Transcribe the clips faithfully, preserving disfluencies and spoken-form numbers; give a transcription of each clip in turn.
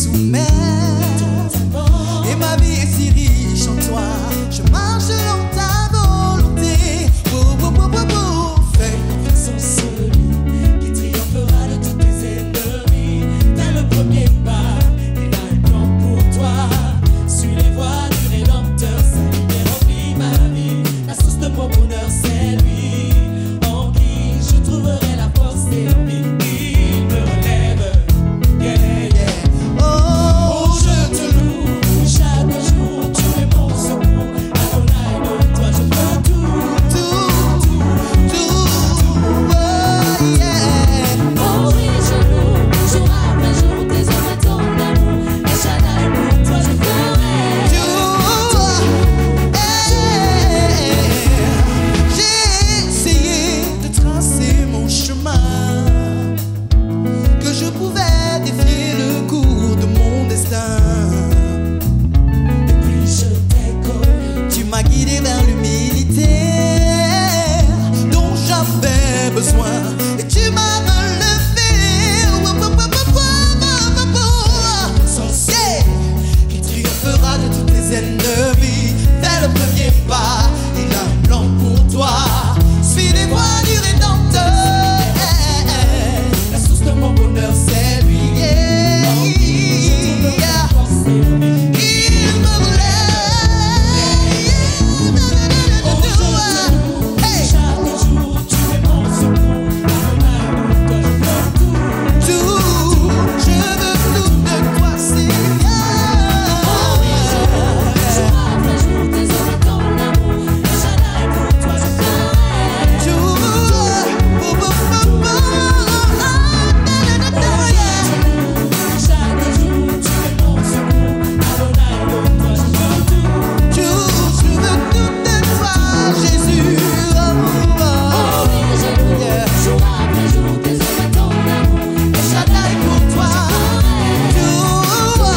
soumets. Et ma vie est si riche en toi. Je marche selon ta volonté. Oh, oh, oh, oh, oh. Fais Sans celui qui triomphera de tous tes ennemis. Dès le premier pas, il a un plan pour toi. Suis les voies du Rédempteur, sa lumière remplit ma vie. La source de mon bonheur, c'est lui, en qui je trouverai la force et l'envie. Il me relève, yeah, yeah. Oh, Oh, je te loue, chaque jour tu es mon secours. Adonai, de toi je veux tout, tout, tout, tout, oh, yeah. oh oui, je loue, jour après jour, tes œuvres et ton amour. Et Shaddai, pour toi je ferai Tout, hey. J'ai essayé de tracer mon chemin, que je pouvais défier le cours de mon destin. Puis je t'ai connu, Tu m'as guidé vers l'humilité dont j'avais besoin, et tu m'as relevé. Oh, oh, oh, oh, oh, oh, oh. sans Yeah. Qui triomphera de tous tes ennemis. Dès le premier pas, il a un plan pour toi. Suis les voies du Rédempteur. la source de mon bonheur, c'est lui. Yeah. La force et l'envie. Il me Oh, je te loue, relève. chaque jour tu es mon secours. Adonai, pour toi je veux tout. Tout, je veux tout de toi, Seigneur. Oh oui, je loue, jour après jour, tes œuvres et ton amour. Et Shaddai, pour toi je ferai Tout, oh, oh, oh, oh, oh, yeah. chaque jour tu es mon secours. Adonai, pour toi je veux tout. Tout, je veux tout de toi, Jésus. Oh, oh, Oh oui, je loue, yeah. jour après jour, tes œuvres et ton amour. Et Shaddai pour toi. Tout,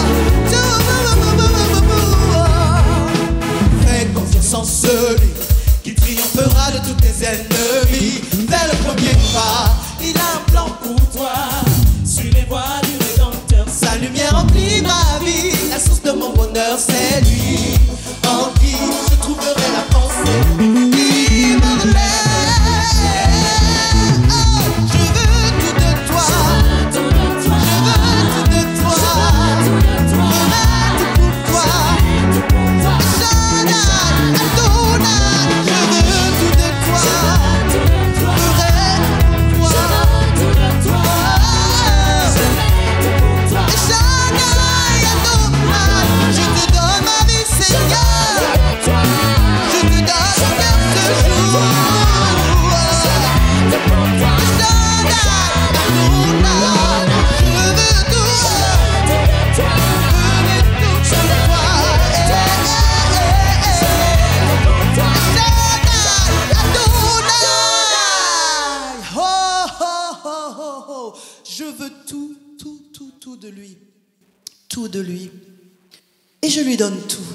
tout, fais confiance en celui qui triomphera de tous tes ennemis. Dès le premier pas, il a un plan pour toi. Suis les voies du Rédempteur, Sa lumière remplit ma vie. La source de mon bonheur, c'est lui, en qui je trouverai la pensée. Il me relève. Oh, je veux tout de toi. tout de toi, Je veux tout de toi. tout de toi, Je veux tout pour toi. tout pour toi. Shaddai, Adonai, je veux tout de toi. Tout de toi, Je veux je veux tout de toi, je fais tout pour toi. Shaddai, Adonai, je te donne ma vie, Seigneur. Je te donne mon cœur ce jour. Tout pour toi, Shaddai, Adonai, je veux tout. tout de toi, Je veux tout de toi. Eh, eh, eh, eh. tout pour toi. Shaddai, Adonai. Oh, oh, oh, oh, oh. Je veux tout, tout, tout, tout de lui. Tout de lui. Et je lui donne tout.